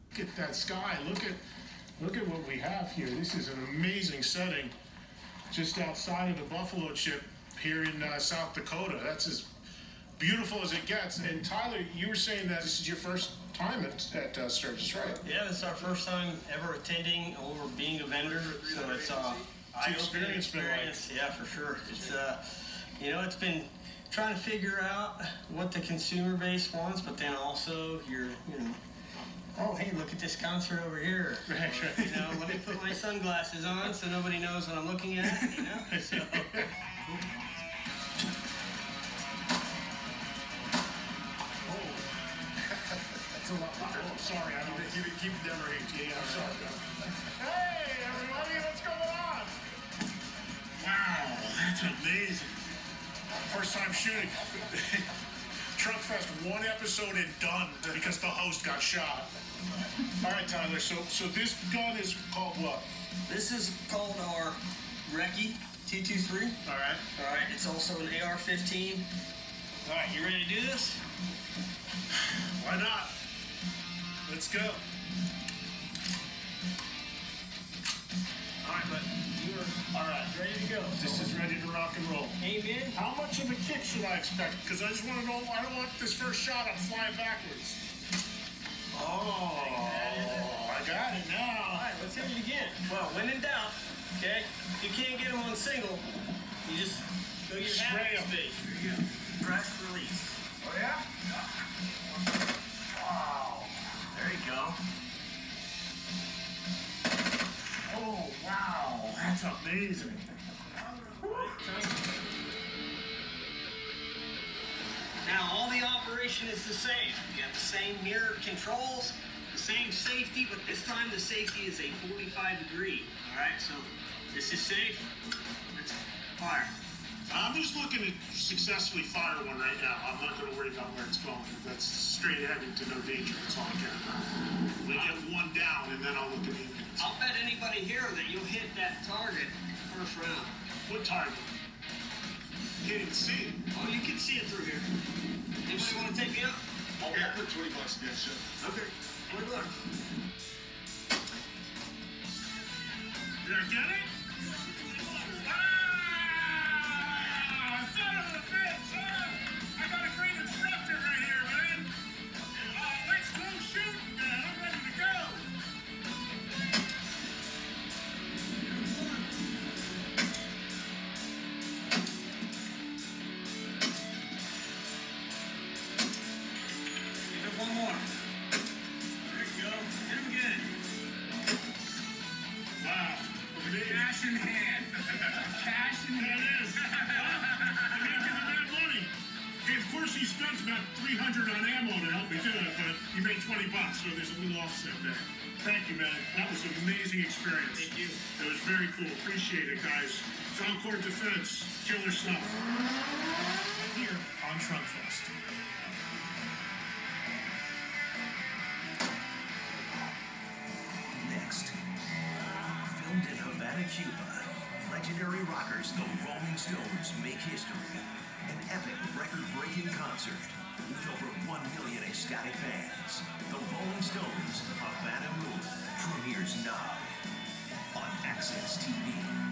Look at that sky. Look at what we have here. This is an amazing setting just outside of the Buffalo Chip here in South Dakota. That's as beautiful as it gets. And Tyler, you were saying that this is your first time at Sturgis, right? Yeah, this is our first time ever attending or being a vendor. So it's eye-opening experience. Yeah, for sure. It's it's been trying to figure out what the consumer base wants, but then also oh, hey, look at this concert over here. Let me put my sunglasses on so nobody knows what I'm looking at, So. That's a lot. Oh, sorry, I don't keep it down right. Yeah, I'm sorry. Hey, everybody, what's going on? Wow, that's amazing. First time shooting. Trunk Fest, one episode and done because the host got shot. All right, Tyler, so this gun is called what? This is called our Recce T23. All right. It's also an AR-15. All right, you ready to do this? Why not? Let's go. All right, but you are ready to go. This is ready to rock and roll. Amen. How much of a kick should I expect? Because I just want to know, I don't want this first shot, I'm flying backwards. Oh, I got it now. All right, let's hit it again. Well, when in doubt, okay, if you can't get them on single, you just go your spray them. There you go. Press release. Oh, yeah? Wow. There you go. Oh, wow. That's amazing. Now, all the operation is the same. You have the same mirror controls, the same safety, but this time the safety is a 45-degree. All right, so this is safe. Let's fire. I'm just looking to successfully fire one right now. I'm not going to worry about where it's going. That's straight ahead into no danger. That's all I care about. We get one down, and then I'll look at the units. I'll bet anybody here that you'll hit that target first round. What target? Can't even see it. Oh, you can see it through here. Anybody want to take me up? I'll put $20 against you. Okay. Good luck. Did I get it? Son of a bitch! I got a great instructor right here, man. Let's go shooting, man. I'm ready to go. Give it one more. There you go. Hit him again. Wow. Cash in hand. Cash in hand. That is. I'm making the bad money. Hey, of course, he spent about $300 on ammo to help me do it, but he made $20, so there's a little offset there. Thank you, man. That was an amazing experience. Thank you. It was very cool. Appreciate it, guys. Falcor Defense, killer stuff. Here on Trunk Fest. Next, filmed in Havana, Cuba, legendary rockers the Rolling Stones make history. An epic record-breaking concert with over 1 million ecstatic fans. The Rolling Stones, Havana Moon, premieres now on Access TV.